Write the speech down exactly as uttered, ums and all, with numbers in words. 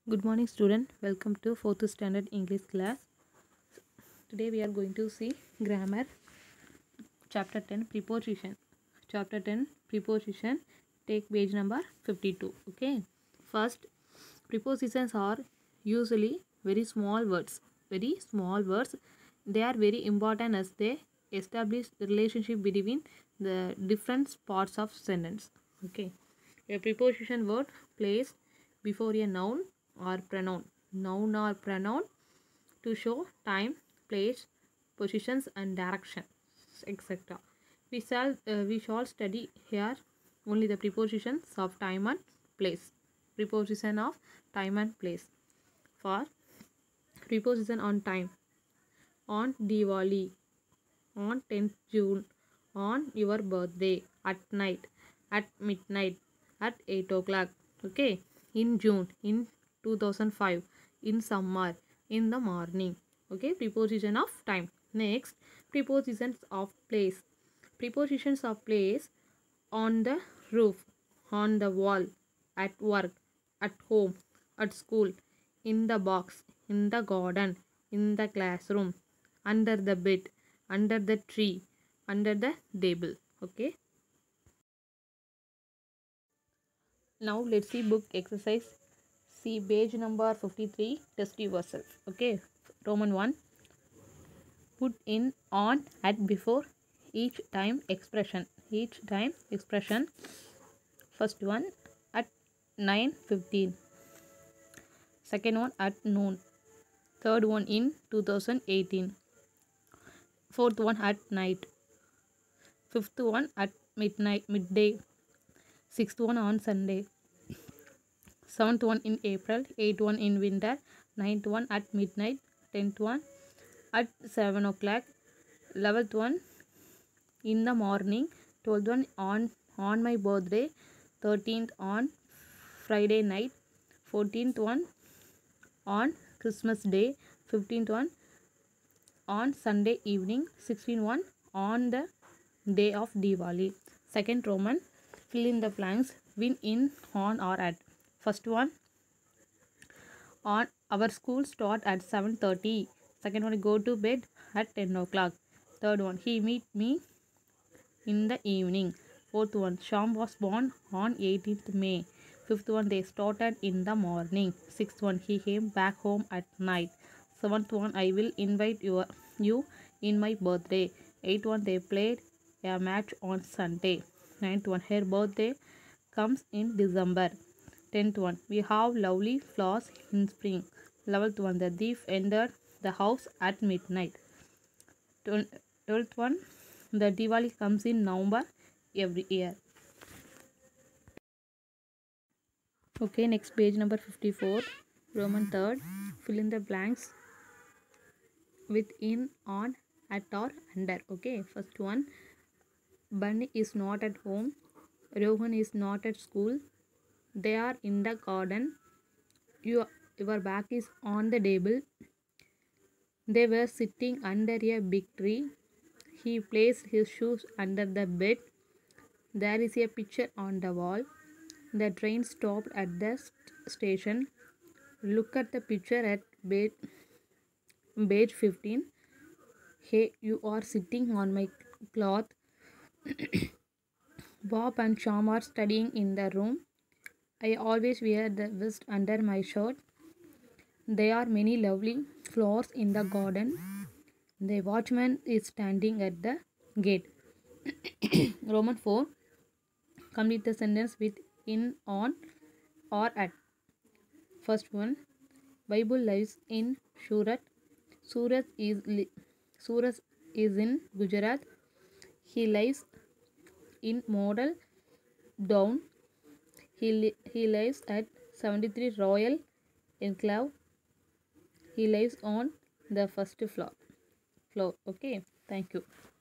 Good morning student, welcome to fourth standard English class. Today we are going to see grammar chapter ten preposition. Chapter ten preposition, take page number fifty-two. Okay. First, prepositions are usually very small words. Very small words. They are very important as they establish the relationship between the different parts of sentence. Okay. A preposition word placed before a noun or pronoun. Noun or pronoun to show time, place, positions and direction, et cetera. We shall uh, we shall study here only the prepositions of time and place. Preposition of time and place. For preposition on time, on Diwali, on tenth June, on your birthday, at night, at midnight, at eight o'clock. Okay, in June, in two thousand five, in summer, in the morning. Okay, preposition of time. Next, prepositions of place. Prepositions of place on the roof, on the wall, at work, at home, at school, in the box, in the garden, in the classroom, under the bed, under the tree, under the table. Okay. Now let's see book exercise. See page number fifty-three. Test yourself. Okay. Roman one. Put in, on, at, before each time expression. Each time expression. First one at nine fifteen. Second one at noon. Third one in two thousand eighteen. Fourth one at night. Fifth one at midnight, midday. Sixth one on Sunday. Seventh one in April. Eighth one in winter. Ninth one at midnight. Tenth one at seven o'clock. Eleventh one in the morning. Twelfth one on on my birthday. Thirteenth on Friday night. Fourteenth one on Christmas Day. Fifteenth one on Sunday evening. Sixteenth one on the day of Diwali. Second Roman, fill in the blanks, win, in, on or at. First one, on our school start at seven thirty. Second one, go to bed at ten o'clock. Third one, he meet me in the evening. Fourth one, Sham was born on eighteenth May. Fifth one, they started in the morning. Sixth one, he came back home at night. Seventh one, I will invite your, you in my birthday. Eighth one, they played a match on Sunday. Ninth one, her birthday comes in December. Tenth one, we have lovely flowers in spring. Eleventh one, the thief entered the house at midnight. Twelfth one, the Diwali comes in November every year. Okay, next page number fifty-four. Roman third, fill in the blanks with, in, on, at or under. Okay, first one, Bunny is not at home. Rohan is not at school. They are in the garden. Your, your bag is on the table. They were sitting under a big tree. He placed his shoes under the bed. There is a picture on the wall. The train stopped at the st station. Look at the picture at bed, page fifteen. Hey, you are sitting on my cloth. Bob and Sham are studying in the room. I always wear the vest under my shirt. There are many lovely flowers in the garden. The watchman is standing at the gate. Roman four. Complete the sentence with, in, on or at. First one, Bible lives in Surat. Surat is Surat is in Gujarat. He lives in Model Down. He, li he lives at seventy-three Royal Enclave. He lives on the first floor. Floor. Okay. Thank you.